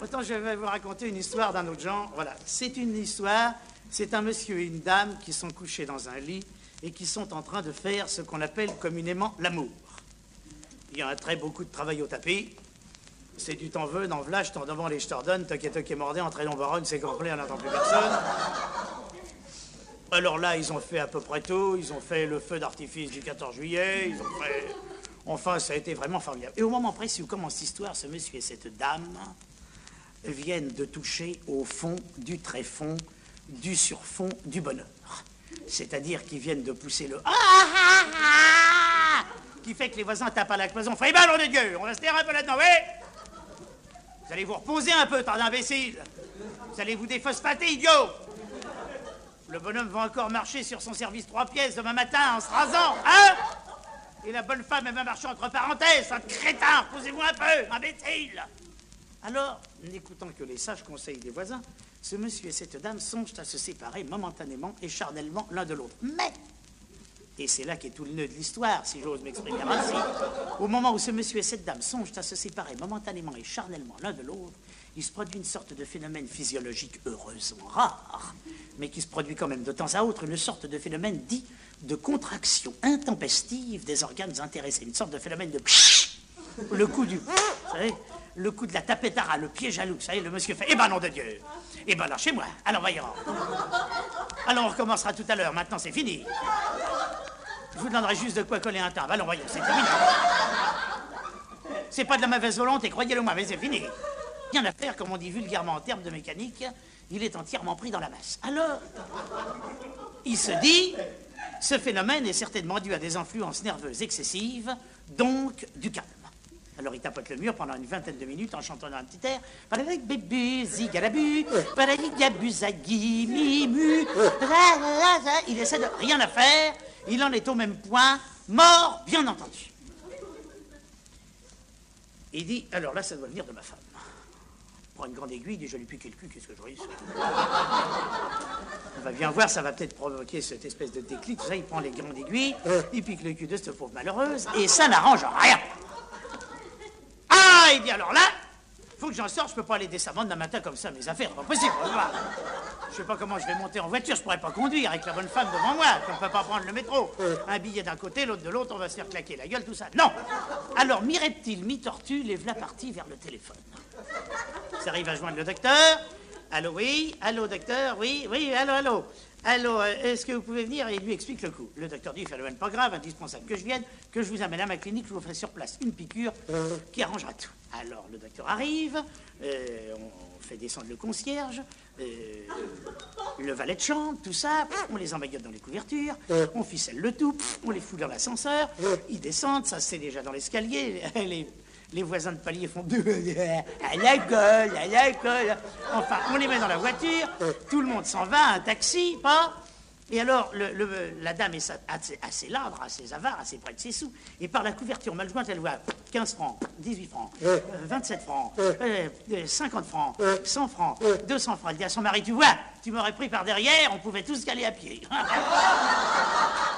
Autant je vais vous raconter une histoire d'un autre genre. Voilà, c'est une histoire, c'est un monsieur et une dame qui sont couchés dans un lit et qui sont en train de faire ce qu'on appelle communément l'amour. Il y a un très beau coup de travail au tapis. C'est du t'en veux, n'en v'là, je t'en demande et je t'en donne, toc et mordé, entrée dans baronne, c'est complet, on n'entend plus personne. Alors là, ils ont fait à peu près tout, ils ont fait le feu d'artifice du 14 juillet, ils ont fait... Enfin, ça a été vraiment formidable. Et au moment précis où commence l'histoire, ce monsieur et cette dame viennent de toucher au fond du tréfond, du surfond du bonheur. C'est-à-dire qu'ils viennent de pousser le qui fait que les voisins tapent à la cloison. Fais ballon de Dieu, on va se taire un peu là-dedans, oui. Vous allez vous reposer un peu, tant d'imbéciles. Vous allez vous déphosphater, idiot. Le bonhomme va encore marcher sur son service 3 pièces demain matin en se rasant, hein? Et la bonne femme, elle va marcher entre parenthèses, un crétin, reposez-vous un peu, imbécile. Alors, n'écoutant que les sages conseils des voisins, ce monsieur et cette dame songent à se séparer momentanément et charnellement l'un de l'autre. Mais, et c'est là qu'est tout le nœud de l'histoire, si j'ose m'exprimer ainsi, au moment où ce monsieur et cette dame songent à se séparer momentanément et charnellement l'un de l'autre, il se produit une sorte de phénomène physiologique heureusement rare, mais qui se produit quand même de temps à autre, une sorte de phénomène dit de contraction intempestive des organes intéressés, une sorte de phénomène de le coup du, vous savez, le coup de la tapetara, le pied jaloux, vous savez, le monsieur fait, eh ben nom de Dieu, eh ben lâchez-moi, alors voyons, alors on recommencera tout à l'heure, maintenant c'est fini, je vous demanderai juste de quoi coller un timbre, allons voyons, c'est terminé, c'est pas de la mauvaise volonté, croyez-le moi, mais c'est fini. Rien à faire, comme on dit vulgairement en termes de mécanique, il est entièrement pris dans la masse. Alors, il se dit, ce phénomène est certainement dû à des influences nerveuses excessives, donc du calme. Alors il tapote le mur pendant une vingtaine de minutes en chantant un petit air. Avec bébé, zigalabu, zagi, mimu. Il essaie de rien à faire, il en est au même point, mort, bien entendu. Il dit, alors là, ça doit venir de ma femme. Prend une grande aiguille, dit, je lui pique le cul, qu'est-ce que je risque? On va bien voir, ça va peut-être provoquer cette espèce de déclic, tout ça, il prend les grandes aiguilles, il pique le cul de cette pauvre malheureuse, et ça n'arrange rien. Ah, il dit, alors là, faut que j'en sorte, je peux pas aller décemment d'un matin comme ça, mes affaires, c'est pas possible. Je sais pas comment je vais monter en voiture, je pourrais pas conduire avec la bonne femme devant moi, on peut pas prendre le métro. Un billet d'un côté, l'autre de l'autre, on va se faire claquer la gueule, tout ça. Non. Alors, mi-reptile, mi-tortue, les v'là partis vers le téléphone. Ça arrive à joindre le docteur. Allô, oui. Allô, docteur. Oui, oui, allô. Allô, est-ce que vous pouvez venir? Et il lui explique le coup. Le docteur dit, phénomène pas grave, indispensable que je vienne, que je vous amène à ma clinique, je vous ferai sur place une piqûre qui arrangera tout. Alors, le docteur arrive, on fait descendre le concierge, le valet de chambre, tout ça, on les emmaillote dans les couvertures, on ficelle le tout, on les fout dans l'ascenseur, ils descendent, ça c'est déjà dans l'escalier, les voisins de palier font à l'alcool. Enfin, on les met dans la voiture, tout le monde s'en va, un taxi, pas. Et alors, la dame est assez ladre, assez avare, assez près de ses sous. Et par la couverture mal jointe, elle voit 15 francs, 18 francs, 27 francs, 50 francs, 100 francs, 200 francs. Elle dit à son mari, tu vois, tu m'aurais pris par derrière, on pouvait tous caler à pied.